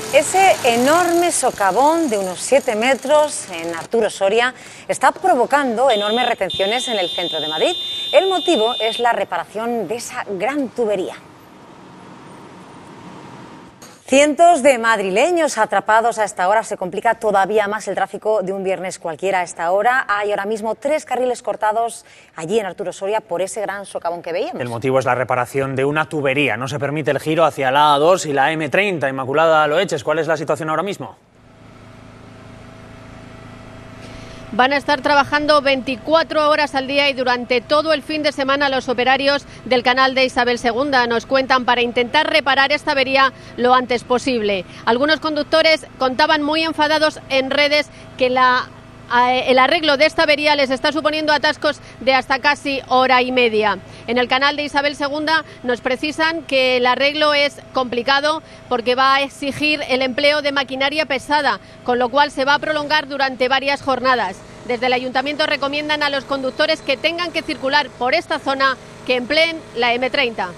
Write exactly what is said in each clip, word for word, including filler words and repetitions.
Ese enorme socavón de unos siete metros en Arturo Soria está provocando enormes retenciones en el centro de Madrid. El motivo es la reparación de esa gran tubería. Cientos de madrileños atrapados a esta hora. Se complica todavía más el tráfico de un viernes cualquiera a esta hora. Hay ahora mismo tres carriles cortados allí en Arturo Soria por ese gran socavón que veíamos. El motivo es la reparación de una tubería. No se permite el giro hacia la A dos y la eme treinta. Inmaculada Loeches, ¿cuál es la situación ahora mismo? Van a estar trabajando veinticuatro horas al día y durante todo el fin de semana los operarios del canal de Isabel segunda nos cuentan para intentar reparar esta avería lo antes posible. Algunos conductores contaban muy enfadados en redes que la el arreglo de esta avería les está suponiendo atascos de hasta casi hora y media. En el canal de Isabel segunda nos precisan que el arreglo es complicado porque va a exigir el empleo de maquinaria pesada, con lo cual se va a prolongar durante varias jornadas. Desde el ayuntamiento recomiendan a los conductores que tengan que circular por esta zona que empleen la eme treinta.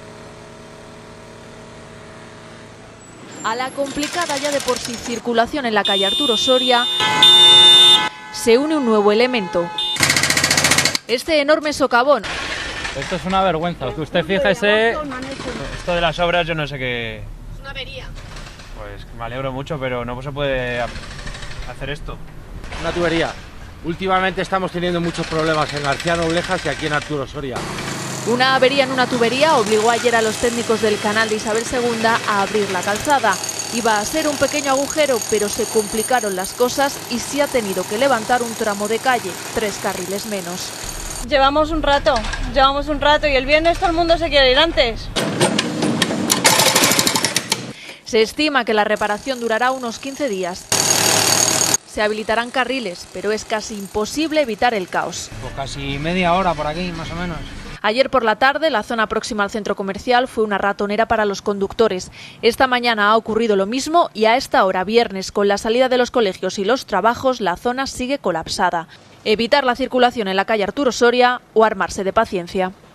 A la complicada ya de por sí circulación en la calle Arturo Soria se une un nuevo elemento, este enorme socavón. Esto es una vergüenza, que usted fíjese, esto de las obras yo no sé qué... Es una avería. Pues me alegro mucho, pero no se puede hacer esto. Una tubería. Últimamente estamos teniendo muchos problemas en García Noblejas y aquí en Arturo Soria. Una avería en una tubería obligó ayer a los técnicos del canal de Isabel segunda a abrir la calzada. Iba a ser un pequeño agujero, pero se complicaron las cosas y se ha tenido que levantar un tramo de calle, tres carriles menos. Llevamos un rato, llevamos un rato y el viernes todo el mundo se quiere ir antes. Se estima que la reparación durará unos quince días. Se habilitarán carriles, pero es casi imposible evitar el caos. Pues casi media hora por aquí, más o menos. Ayer por la tarde, la zona próxima al centro comercial fue una ratonera para los conductores. Esta mañana ha ocurrido lo mismo y a esta hora, viernes, con la salida de los colegios y los trabajos, la zona sigue colapsada. Evitar la circulación en la calle Arturo Soria o armarse de paciencia.